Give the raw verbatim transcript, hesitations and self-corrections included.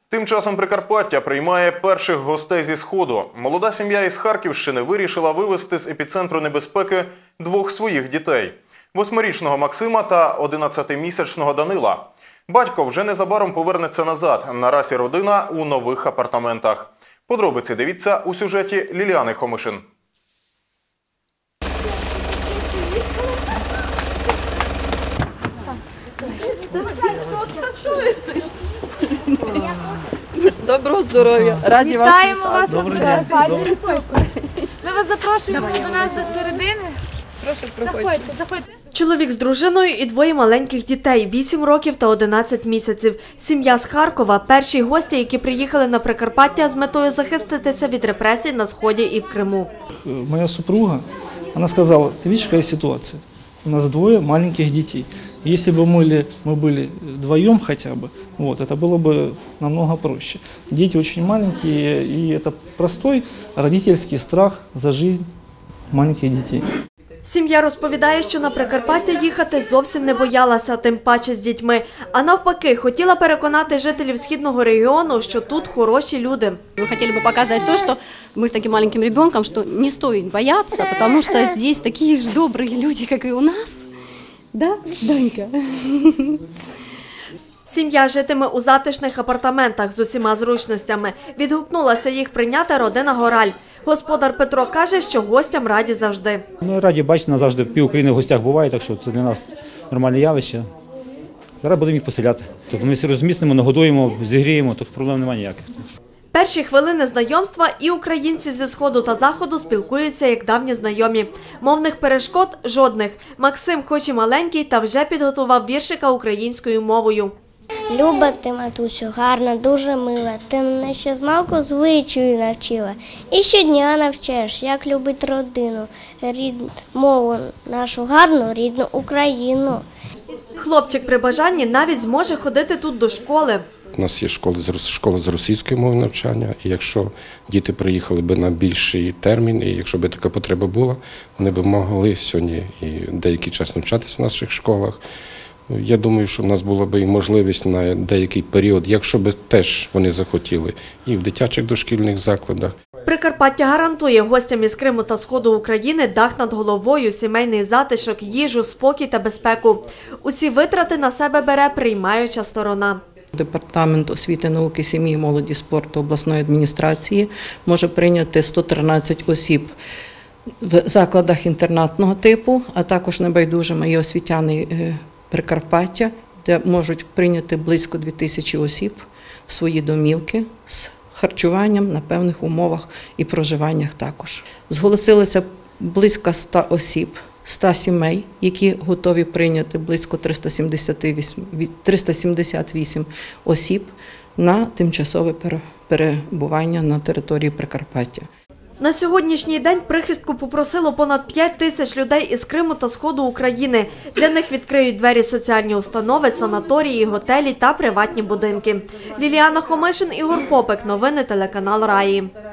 Тим часом Прикарпаття приймає перших гостей зі Сходу. Молода сім'я із Харківщини вирішила вивезти з епіцентру небезпеки двох своїх дітей – восьмирічного Максима та одинадцятимісячного Данила. Батько вже незабаром повернеться назад. Наразі родина у нових апартаментах. Подробиці дивіться у сюжеті Ліліани Хомишин. Доброго здоров'я. Раді вас вітати. Вітаємо вас. Добрий день. Ми вас запрошуємо до нас до середини. Прошу, проходьте. Заходьте, заходьте. Чоловік з дружиною і двоє маленьких дітей – вісім років та одинадцять місяців. Сім'я з Харкова – перші гості, які приїхали на Прикарпаття з метою захиститися від репресій на Сході і в Криму. Моя супруга, она сказала: ты видишь, какая ситуация? У нас двое маленьких детей. Если бы мы, мы были вдвоем хотя бы, вот, это было бы намного проще. Дети очень маленькие, и это простой родительский страх за жизнь маленьких детей. Сім'я розповідає, що на Прикарпаття їхати зовсім не боялася, тим паче з дітьми. А навпаки, хотіла переконати жителів східного регіону, що тут хороші люди. Мы хотели бы показать то, что мы с таким маленьким ребенком, что не стоит бояться, потому что здесь такие же добрые люди, как и у нас. Да, Данька? Сім'я житиме у затишних апартаментах з усіма зручностями. Відгукнулася їх прийняти родина Гораль. Господар Петро каже, що гостям раді завжди. Ми раді бачити, нас завжди пів України в гостях буває, так що це для нас нормальне явище. Зараз будемо їх поселяти. Тобто ми всі розмістимо, нагодуємо, зігріємо, тобто проблем немає ніяких. Перші хвилини знайомства і українці зі Сходу та Заходу спілкуються як давні знайомі. Мовних перешкод – жодних. Максим хоч і маленький, та вже підготував віршика українською мовою. Люба ти, матусю, гарна, дуже мила, ти мене ще з малку звичаю навчила. І щодня навчаєш, як любить родину, рідну мову нашу гарну, рідну Україну. Хлопчик при бажанні навіть зможе ходити тут до школи. У нас є школа, школа з російської мови навчання, і якщо діти приїхали б на більший термін, і якщо б така потреба була, вони б могли сьогодні і деякий час навчатися в наших школах. Я думаю, що в нас була б і можливість на деякий період, якщо б теж вони захотіли, і в дитячих дошкільних закладах. Прикарпаття гарантує гостям із Криму та Сходу України дах над головою, сімейний затишок, їжу, спокій та безпеку. Усі витрати на себе бере приймаюча сторона. Департамент освіти, науки, сім'ї, молоді, спорту обласної адміністрації може прийняти сто тринадцять осіб в закладах інтернатного типу, а також небайдужими є освітяни Прикарпаття, де можуть прийняти близько дві тисячі осіб в свої домівки з харчуванням на певних умовах і проживаннях також. Зголосилося близько ста осіб, ста сімей, які готові прийняти близько триста сімдесят вісім осіб на тимчасове перебування на території Прикарпаття. На сьогоднішній день прихистку попросило понад п'ять тисяч людей із Криму та Сходу України. Для них відкриють двері соціальні установи, санаторії, готелі та приватні будинки. Ліліана Хомишин, Ігор Попик. Новини телеканал Раї.